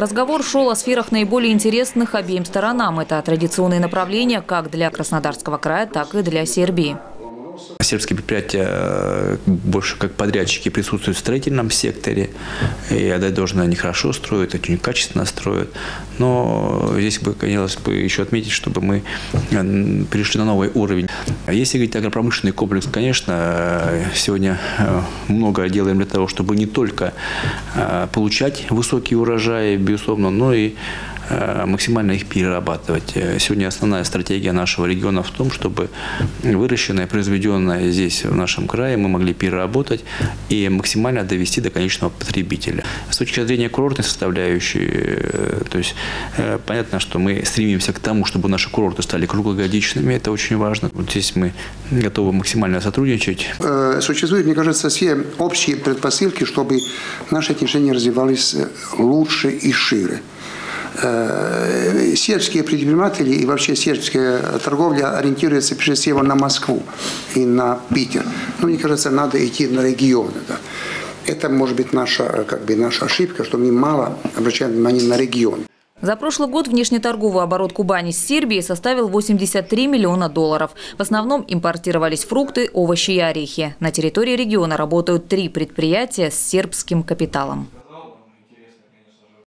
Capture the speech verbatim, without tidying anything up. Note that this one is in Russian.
Разговор шел о сферах наиболее интересных обеим сторонам. Это традиционные направления как для Краснодарского края, так и для Сербии. Сербские предприятия больше как подрядчики присутствуют в строительном секторе. И отдать должное, они хорошо строят, очень качественно строят. Но здесь бы хотелось бы еще отметить, чтобы мы перешли на новый уровень. Если говорить агропромышленный комплекс, конечно, сегодня много делаем для того, чтобы не только получать высокие урожаи, безусловно, но и максимально их перерабатывать. Сегодня основная стратегия нашего региона в том, чтобы выращенное, произведенное здесь, в нашем крае, мы могли переработать и максимально довести до конечного потребителя. С точки зрения курортной составляющей, то есть понятно, что мы стремимся к тому, чтобы наши курорты стали круглогодичными, это очень важно. Вот здесь мы готовы максимально сотрудничать. Существуют, мне кажется, все общие предпосылки, чтобы наши отношения развивались лучше и шире. Сербские предприниматели и вообще сербская торговля ориентируется прежде всего на Москву и на Питер. Но мне кажется, надо идти на регионы. Да. Это может быть наша, как бы, наша ошибка, что мы мало обращаем внимание на регионы. За прошлый год внешнеторговый оборот Кубани с Сербией составил восемьдесят три миллиона долларов. В основном импортировались фрукты, овощи и орехи. На территории региона работают три предприятия с сербским капиталом.